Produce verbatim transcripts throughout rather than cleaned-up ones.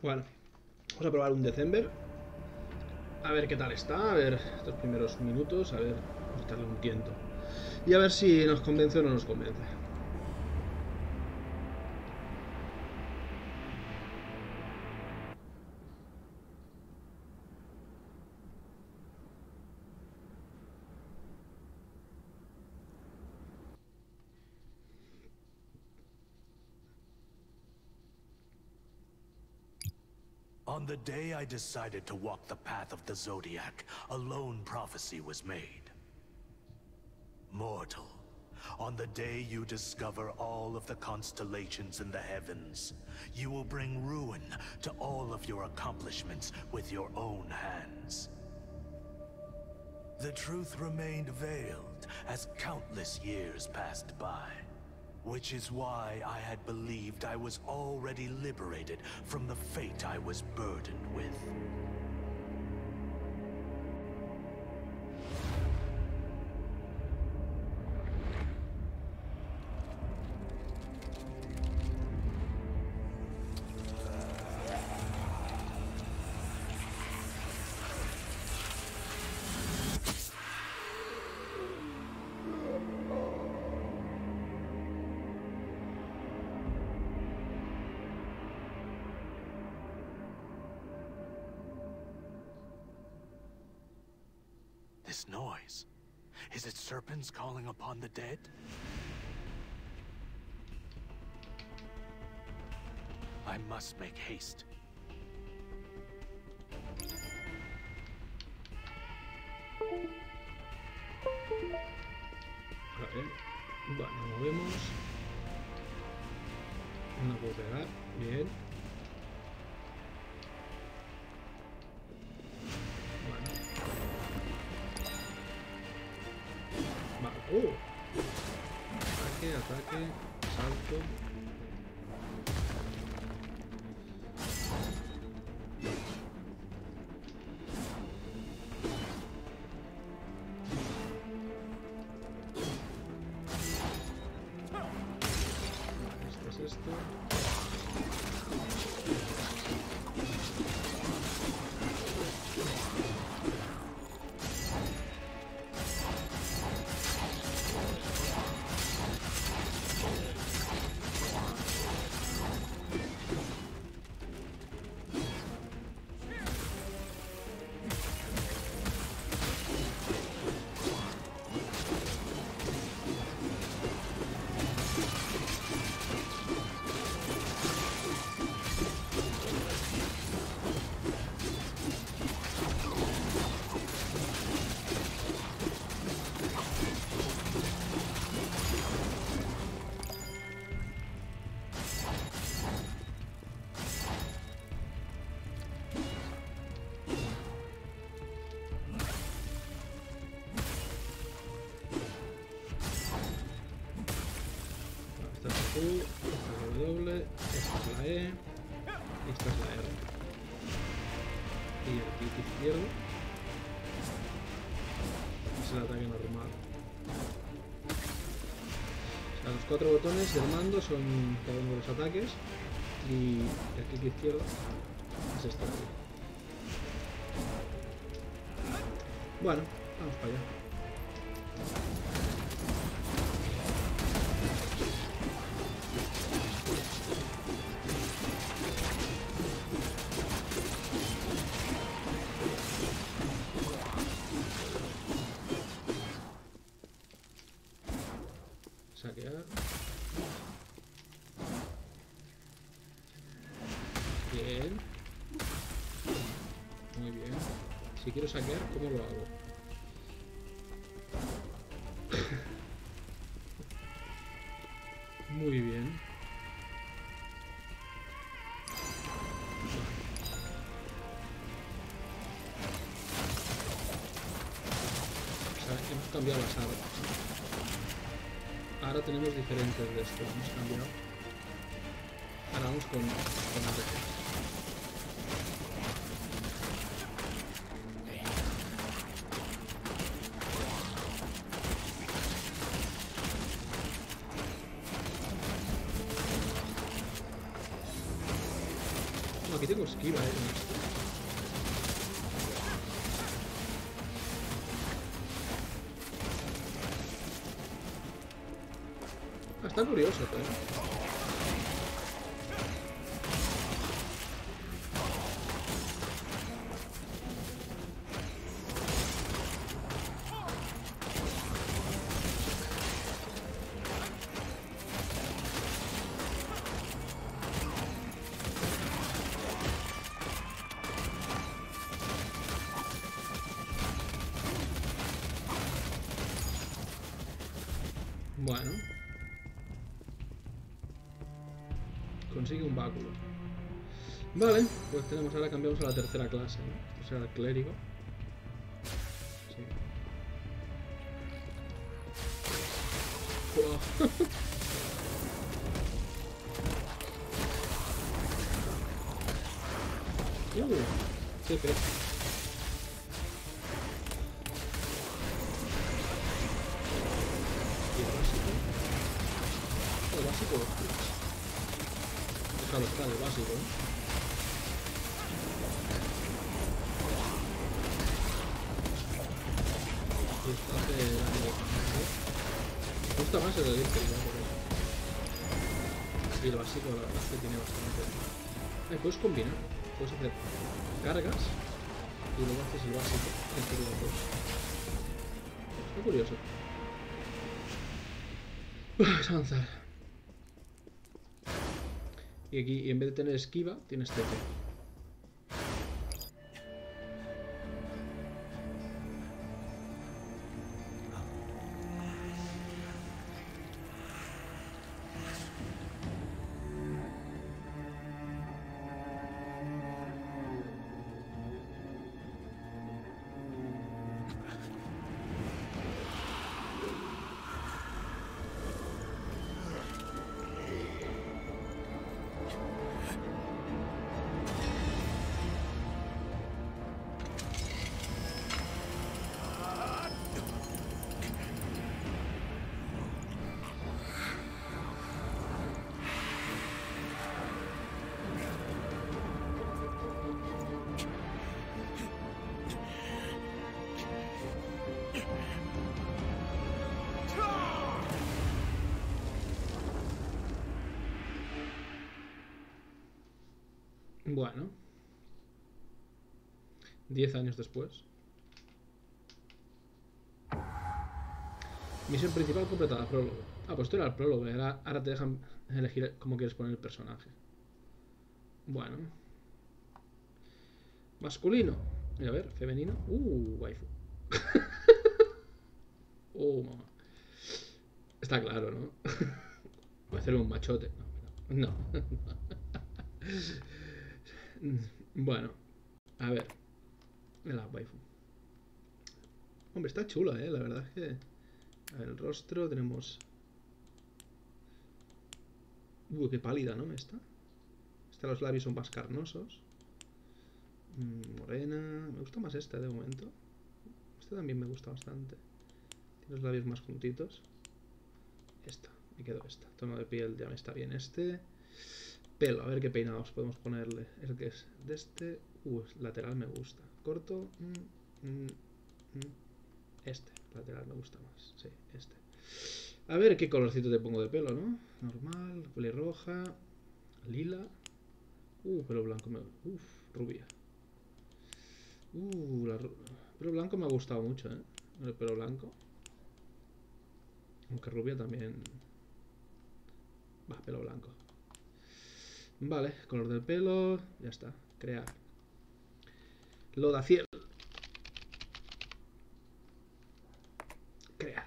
Bueno, vamos a probar un December. A ver qué tal está, a ver estos primeros minutos, a ver, vamos a darle un tiento. Y a ver si nos convence o no nos convence. On the day I decided to walk the path of the Zodiac, a lone prophecy was made. Mortal, on the day you discover all of the constellations in the heavens, you will bring ruin to all of your accomplishments with your own hands. The truth remained veiled as countless years passed by. Which is why I had believed I was already liberated from the fate I was burdened with. This noise, is it serpents calling upon the dead? I must make haste. Vale, bueno, movemos. No puedo pegar, bien. Uh. Ataque, ataque, salto. Vale, esto es esto. Esta es la W, esta es la E y esta es la R. Y el clic izquierdo es el ataque normal. O sea, los cuatro botones del mando son cada uno de los ataques y el clic izquierdo es este de aquí. Bueno, vamos para allá. Saquear. Bien. Muy bien. Si quiero saquear, ¿cómo lo hago? Muy bien. O sea, hemos cambiado las armas. Ahora tenemos diferentes de esto. Hemos cambiado. Ahora vamos con, con A D C. No, aquí tengo esquiva, eh. Ah, está curioso, eh. Bueno. Consigue un báculo. Vale, pues tenemos, ahora cambiamos a la tercera clase, ¿no? Esto será el clérigo. Sí. Wow. uh, sí, pero... El básico, déjalo estar, el básico, ¿eh? Y esto hace daño. Me gusta más el eléctrico, por eso. Sí, el básico, la verdad es que tiene bastante. Eh, puedes combinar, puedes hacer cargas y luego haces el básico entre los dos. Está curioso. Vamos a avanzar. Y aquí, y en vez de tener esquiva, tienes T P. Bueno. Diez años después. Misión principal completada, prólogo. Ah, pues esto era el prólogo. Ahora, ahora te dejan elegir cómo quieres poner el personaje. Bueno. Masculino. Y a ver, femenino. Uh, waifu. Oh, mamá. Está claro, ¿no? Voy a hacerle un machote. No. no. Bueno. A ver. La waifu. Hombre, está chula, eh. La verdad es que... A ver, el rostro tenemos... Uy, qué pálida, ¿no? Esta. Esta, los labios son más carnosos. Morena. Me gusta más esta de momento. Esta también me gusta bastante. Tiene los labios más juntitos. Esta. Me quedo esta. Tono de piel ya me está bien este. Pelo. A ver qué peinados podemos ponerle. El que es de este. Uh, lateral me gusta. Corto. Mm, mm, mm. Este. Lateral me gusta más. Sí, este. A ver qué colorcito te pongo de pelo, ¿no? Normal. Pelirroja. Lila. Uh, pelo blanco. Me... Uf, rubia. Uh, la... pelo blanco me ha gustado mucho, ¿eh? El pelo blanco. Aunque rubia también. Va, pelo blanco. Vale, color del pelo. Ya está. Crear. Lodaciel. Crear.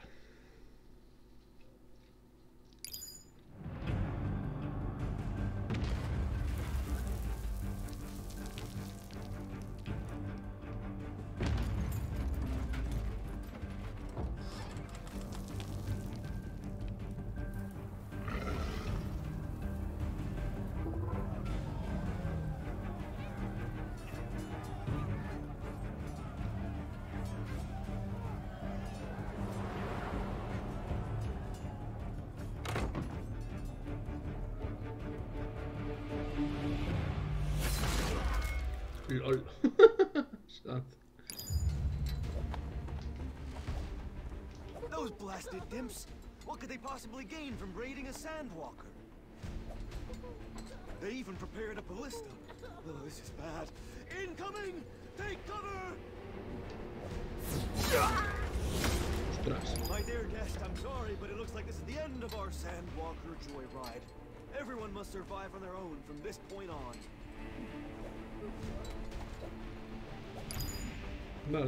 LOL. Those blasted dimps! What could they possibly gain from raiding a Sandwalker? They even prepared a ballista. Oh, this is bad. Incoming! Take cover! Ostras. My dear guest, I'm sorry, but it looks like this is the end of our Sandwalker joyride. Everyone must survive on their own from this point on. Vale.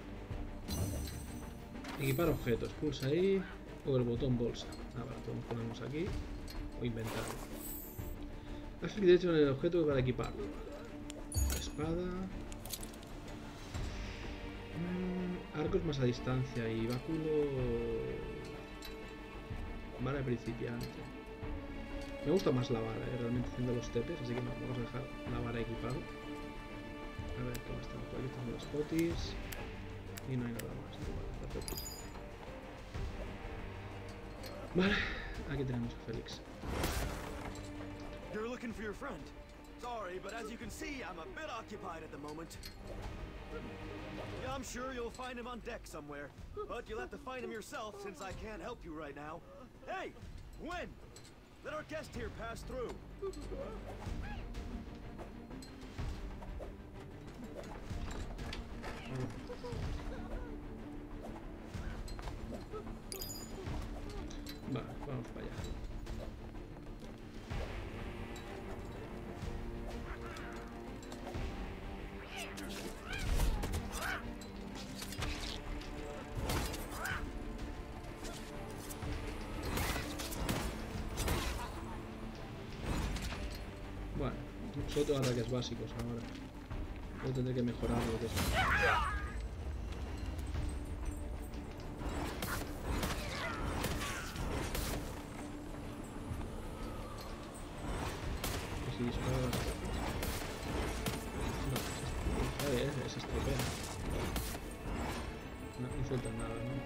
Equipar objetos. Pulsa ahí. O el botón bolsa. Ah, vale, podemos ponernos aquí. O inventar. Haz clic derecho en el objeto para equiparlo. Vale. Espada. Mm, arcos más a distancia y báculo. Vara de principiante. Me gusta más la vara, ¿eh? Realmente haciendo los tepes, así que no, vamos a dejar la vara equipado. A ver, ¿cómo están? Por aquí están los potis. Y no hay nada más. No, vale, perfecto. Vale, aquí tenemos a Félix. You're looking for your friend. Sorry, but as you can see, I'm a bit occupied at the moment. Yeah, I'm sure you'll find him on deck somewhere, but you'll have to find him yourself since I can't help you right now. Hey, Gwen! Let our guest here pass through. Vale, vamos para allá. Bueno, solo tengo ataques básicos ahora. Yo tendré que mejorar lo que es. Si disparo las cosas. No, a ver, es estropea. No, no sueltan nada, ¿no?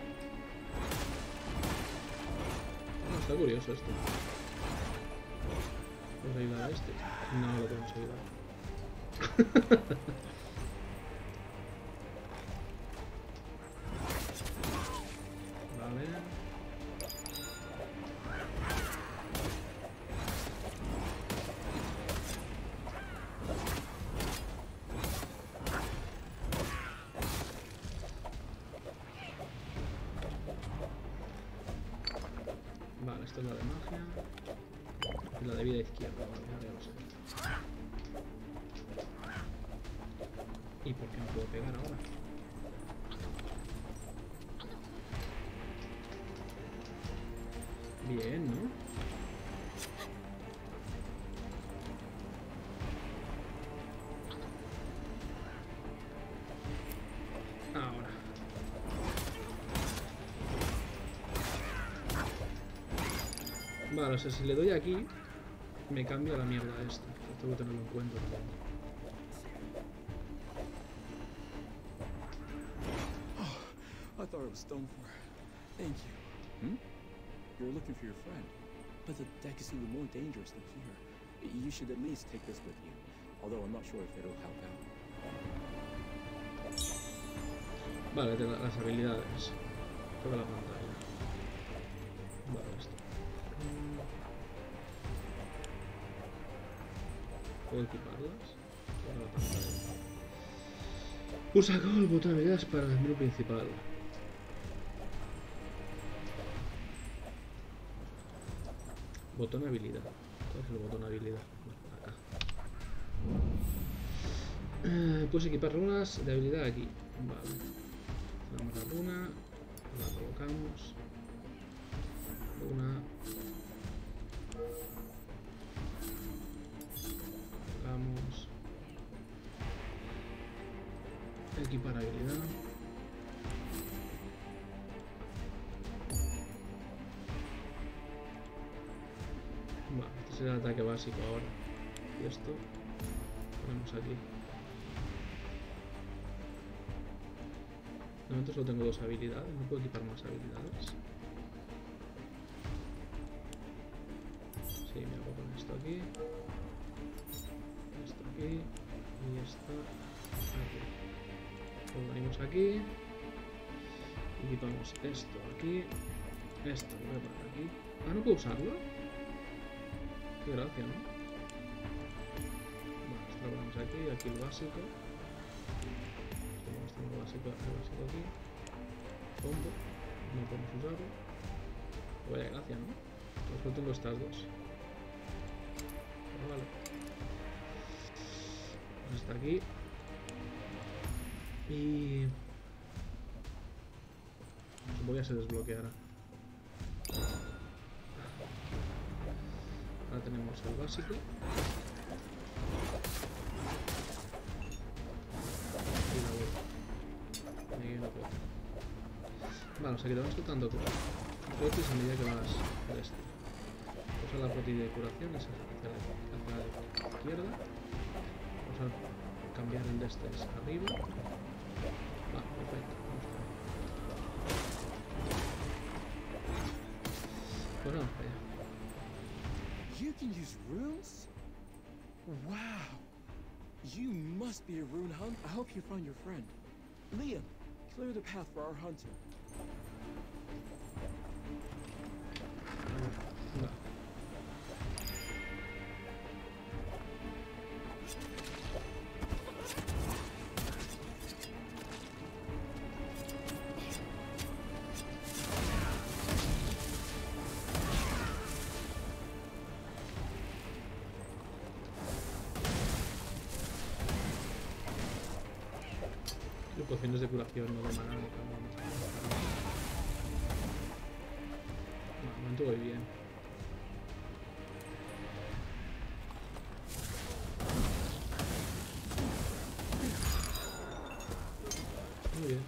No, está curioso esto. ¿Podemos ayudar a este? No lo podemos ayudar. Vale. Vale, esta es la de magia. Y la de vida izquierda, vale, ya lo sé. ¿Y por qué no puedo pegar ahora? Bien, ¿no? Ahora. Vale, o sea, si le doy aquí, me cambia la mierda esta. Tengo que tenerlo en cuenta también. I thought it was done for. Thank you. Hmm? You're looking for your friend. But the deck is even more dangerous than here. You should at least take this with you. Although I'm not sure if it'll help out. Vale, tengo las habilidades. Toda la pantalla. Vale, esto. ¿Puedo equiparlas? Toda la pantalla. Pulsa con el botón de habilidades para el menú principal. Botón habilidad. ¿Cuál es el botón habilidad? Bueno, acá. Eh, puedes equipar runas de habilidad aquí. Vale. Damos la runa. La colocamos. Runa. Colocamos. Equipar habilidad. Vale, este será el ataque básico ahora. Y esto ponemos aquí. De momento solo tengo dos habilidades, no puedo equipar más habilidades. Sí, me hago con esto aquí. Esto aquí. Y está aquí. Pues venimos aquí. Equipamos esto aquí. Esto lo voy a poner aquí. Ah, ¿no puedo usarlo? Qué gracia, ¿no? Bueno, esto lo ponemos aquí, aquí el básico. Esto lo básico, el básico aquí. Combo. No podemos usarlo. Vaya gracia, ¿no? Pues yo tengo estas dos. Pero vale. Pues está aquí. Y... supongo que ya se desbloqueará. Ahora tenemos el básico. Y la vuelta. Aquí no puedo. Vale, o sea que te vas quitando potis a medida que vas por este. Usa la potilla de curación, esa hacia la, hacia la izquierda. Vamos a cambiar el de este arriba. Va, perfecto. Pues vamos para allá. You can use runes? Wow. You must be a rune hunter. I hope you find your friend. Liam, clear the path for our hunter. No. Pociones de curación, no de maná, no, me mantuve bien. Muy bien.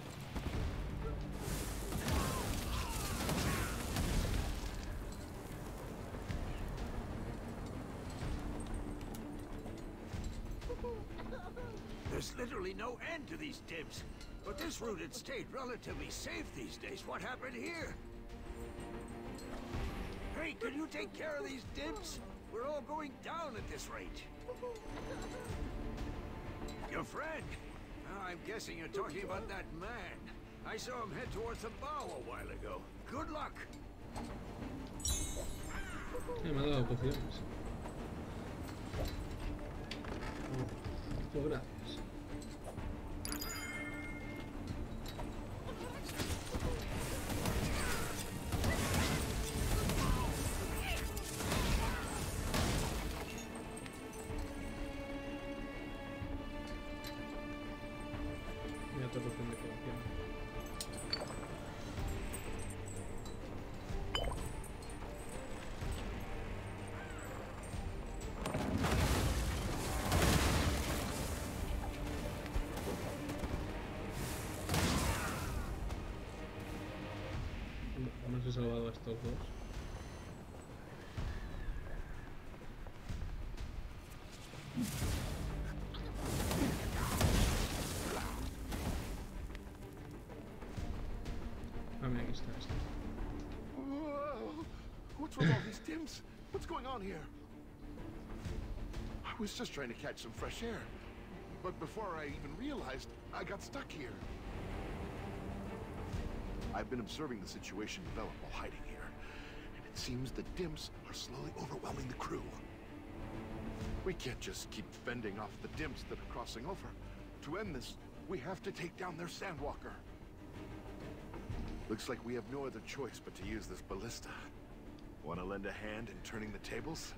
There's literally no end to these dims. But this route had stayed relatively safe these days. What happened here? Hey, can you take care of these dims? We're all going down at this rate. Your friend? Oh, I'm guessing you're talking about that man. I saw him head towards the bow a while ago. Good luck. Eh, me ha dado pociones. Pues gracias. Mira otra poción de curación. No se he salvado a estos dos. Ah, mira, aquí está esto. Whoa. What's with all these dims? What's going on here? I was just trying to catch some fresh air. But before I even realized, I got stuck here. I've been observing the situation develop while hiding here, and it seems the dims are slowly overwhelming the crew. We can't just keep fending off the dims that are crossing over. To end this, we have to take down their Sandwalker. Looks like we have no other choice but to use this ballista. Want to lend a hand in turning the tables?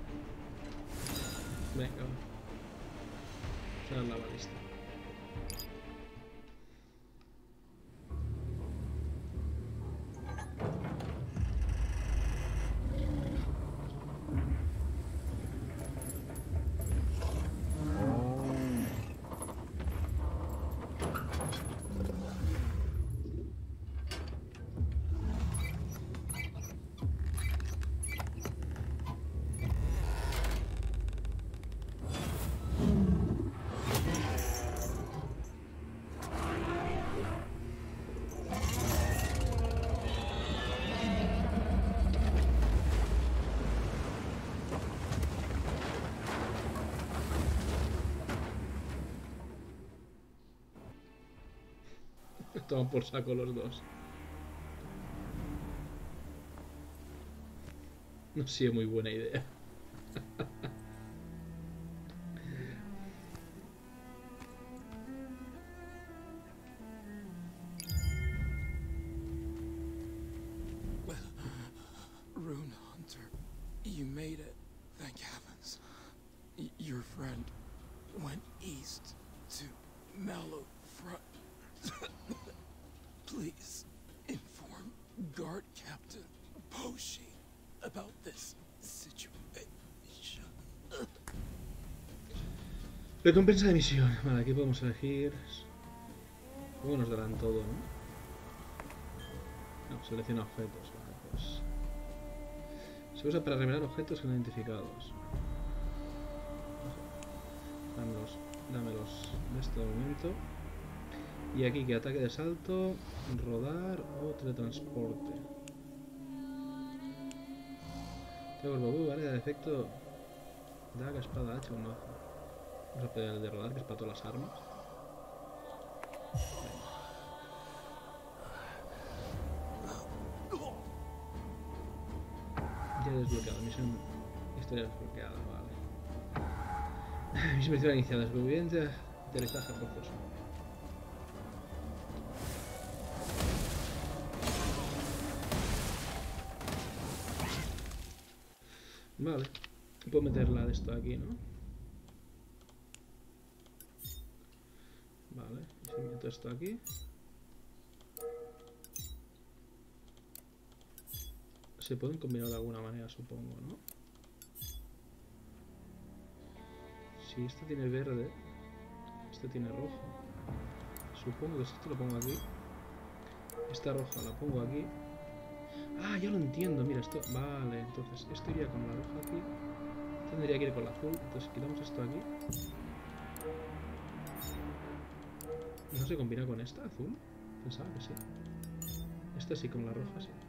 Venga, va. La balista. Toman por saco los dos. No ha sido muy buena idea. Rune Hunter, you made it. Thank heavens. Y your friend went east to Mallow Front. Please inform Guard Captain Poshi about this situation. Recompensa de misión. Vale, aquí podemos elegir. Luego nos darán todo, ¿no? No, selecciona objetos. Vale, pues. Se usa para revelar objetos no identificados. Dámelos, dámelos en este momento. Y aquí que ataque de salto, rodar o teletransporte. Tengo el vale, de efecto. Daga, espada, hacha o mazo. Vamos a pedir el de rodar, que es para todas las armas. Ya he desbloqueado, misión. Historia desbloqueada, vale. Misión principal iniciada, supervivencia, aterrizaje forzoso. Vale, puedo meterla de esto aquí, ¿no? Vale, y si meto esto aquí. Se pueden combinar de alguna manera, supongo, ¿no? Si este tiene verde, este tiene rojo. Supongo que si esto lo pongo aquí, esta roja la pongo aquí. Ah, ya lo entiendo, mira, esto... Vale, entonces esto iría con la roja aquí. Tendría que ir con la azul, entonces quitamos esto aquí. ¿No se combina con esta azul? Pensaba que sí. Esta sí, con la roja sí.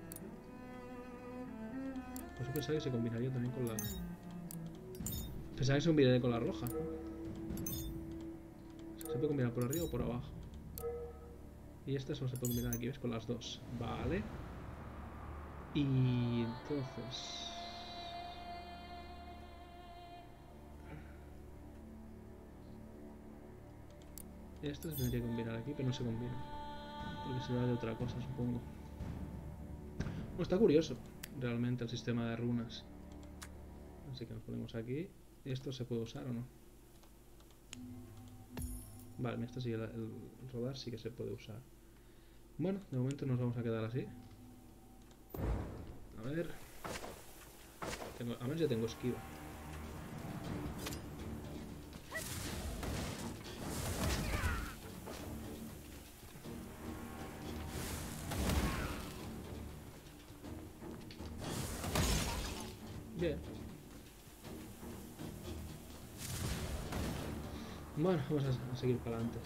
Pues yo pensaba que se combinaría también con la... Pensaba que se combinaría con la roja, ¿no? O sea, se puede combinar por arriba o por abajo. Y esta solo se puede combinar aquí, ¿ves? Con las dos. Vale. Y entonces... Esta se tendría que combinar aquí, pero no se combina. Porque será de otra cosa, supongo. Bueno, está curioso, realmente, el sistema de runas. Así que nos ponemos aquí. ¿Esto se puede usar o no? Vale, esto sí, el, el rodar sí que se puede usar. Bueno, de momento nos vamos a quedar así. A ver... Tengo, a ver, ya tengo esquiva. Bien. Bueno, vamos a, a seguir para adelante.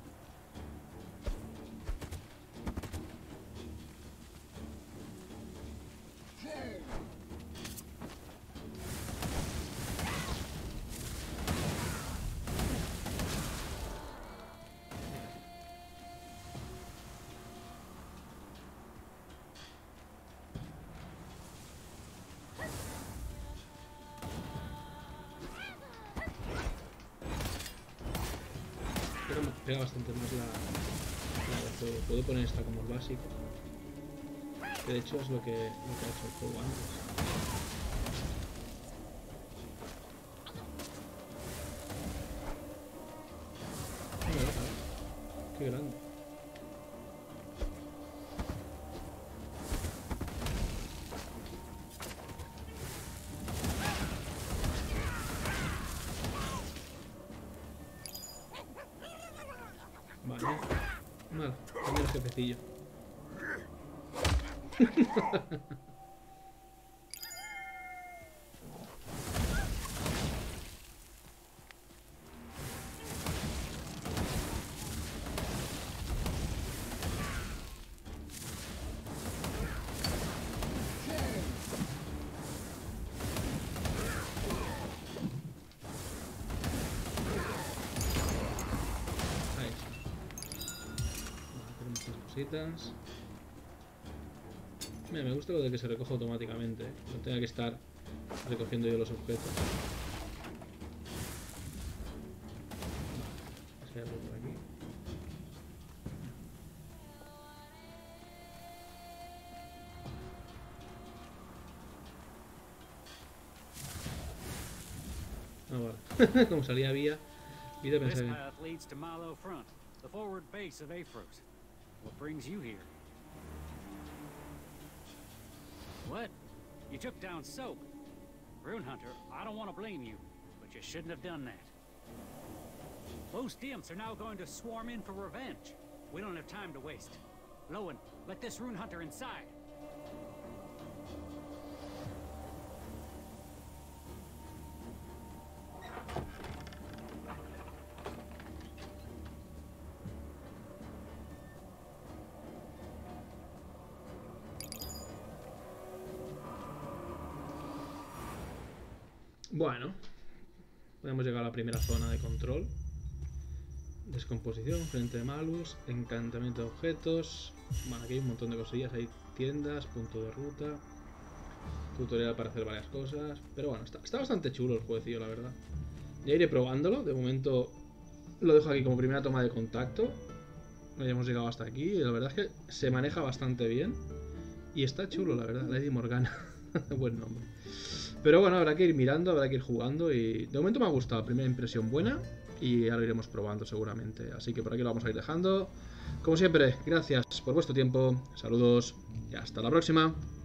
Pega bastante más la, la de fuego. Puedo poner esta como básico, que de hecho es lo que, lo que ha hecho el juego antes. Mira, mira, qué grande. Vale, vale, también el jefecillo. cositas. Mira, me gusta lo de que se recoja automáticamente, ¿eh? No tenga que estar recogiendo yo los objetos. Vale, vamos a por aquí. Ah, vale. Como salía vía, vida This pensaba que... path leads to Milo Front, the forward base of Aphros. What brings you here? What? You took down Soap. Rune Hunter, I don't want to blame you, but you shouldn't have done that. Those dimps are now going to swarm in for revenge. We don't have time to waste. Lowen, let this Rune Hunter inside. Bueno, hemos llegado a la primera zona de control. Descomposición, frente de Malus, encantamiento de objetos. Bueno, aquí hay un montón de cosillas. Hay tiendas, punto de ruta, tutorial para hacer varias cosas. Pero bueno, está, está bastante chulo el jueguecillo, la verdad. Ya iré probándolo. De momento lo dejo aquí como primera toma de contacto. Ya hemos llegado hasta aquí y la verdad es que se maneja bastante bien. Y está chulo, la verdad. Lady Morgana. Buen nombre. Pero bueno, habrá que ir mirando, habrá que ir jugando y de momento me ha gustado, primera impresión buena y ya lo iremos probando seguramente. Así que por aquí lo vamos a ir dejando. Como siempre, gracias por vuestro tiempo, saludos y hasta la próxima.